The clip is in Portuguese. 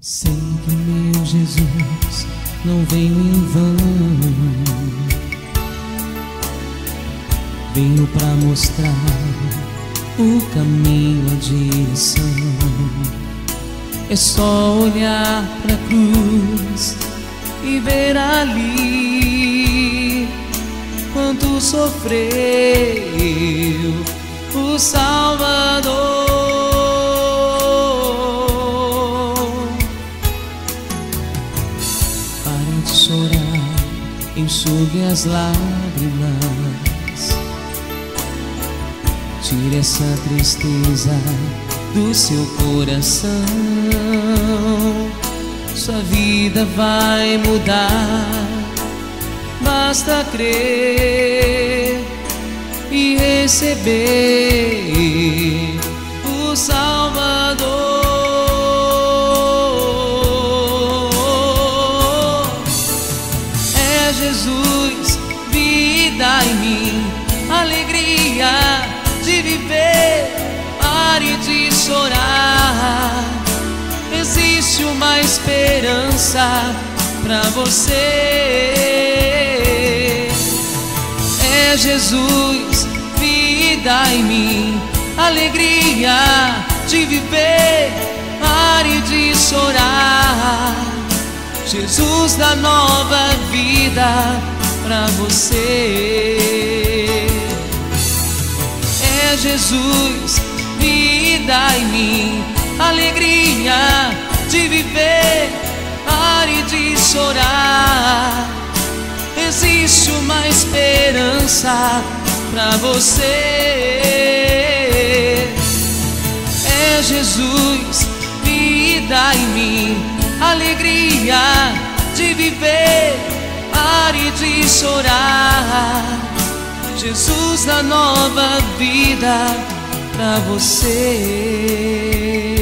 Sei que meu Jesus não veio em vão, veio pra mostrar o caminho, a direção. É só olhar pra cruz e ver ali quanto sofreu o Salvador. Pare de chorar, enxugue as lágrimas, tire essa tristeza do seu coração. Sua vida vai mudar, basta crer e receber o Salvador. É Jesus, vida em mim, alegria de viver. Pare de chorar, existe uma esperança pra você. É Jesus, vida em mim, alegria de viver. Pare de chorar, Jesus dá nova vida pra você. É Jesus, vida em mim, alegria de viver. Pare de chorar, existe uma esperança pra você. É Jesus, vida em mim, alegria de viver. Pare de chorar, Jesus dá nova vida pra você.